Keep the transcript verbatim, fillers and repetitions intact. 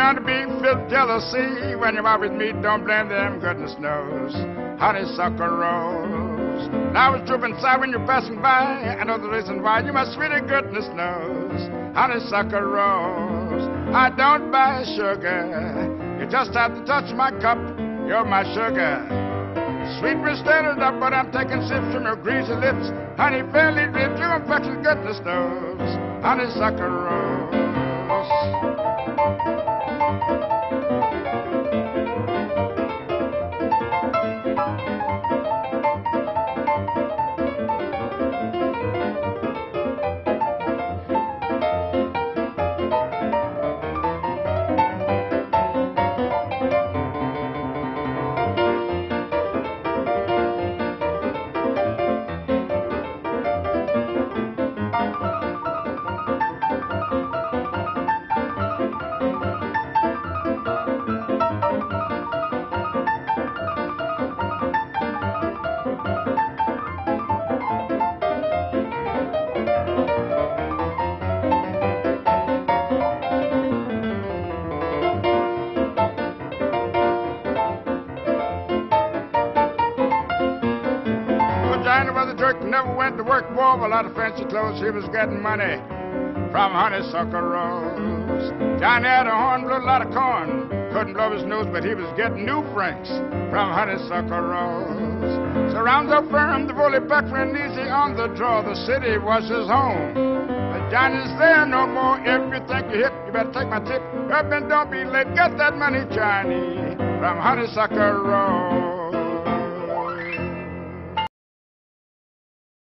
ground beef filled jealousy. When you're out with me, don't blame them, goodness knows. Honeysuckle rose. Now it's drooping inside when you're passing by. I know the reason why. You my sweetie, goodness knows. Honeysuckle rose. I don't buy sugar. You just have to touch my cup. You're my sugar. Sweet Miss standing up, but I'm taking sips from your greasy lips. Honey, fairly dripped, you're infection, goodness knows. Honeysuckle rose. Johnny was a jerk, never went to work, wore a lot of fancy clothes. He was getting money from Honeysuckle Rose. Johnny had a horn, blew a lot of corn. Couldn't blow his nose, but he was getting new francs from Honeysuckle Rose. Surrounds so firm, the bully buckling easy on the draw. The city was his home. But Johnny's there no more. If you think you hit, you better take my tip. Up and don't be late. Get that money, Johnny, from Honeysuckle Rose.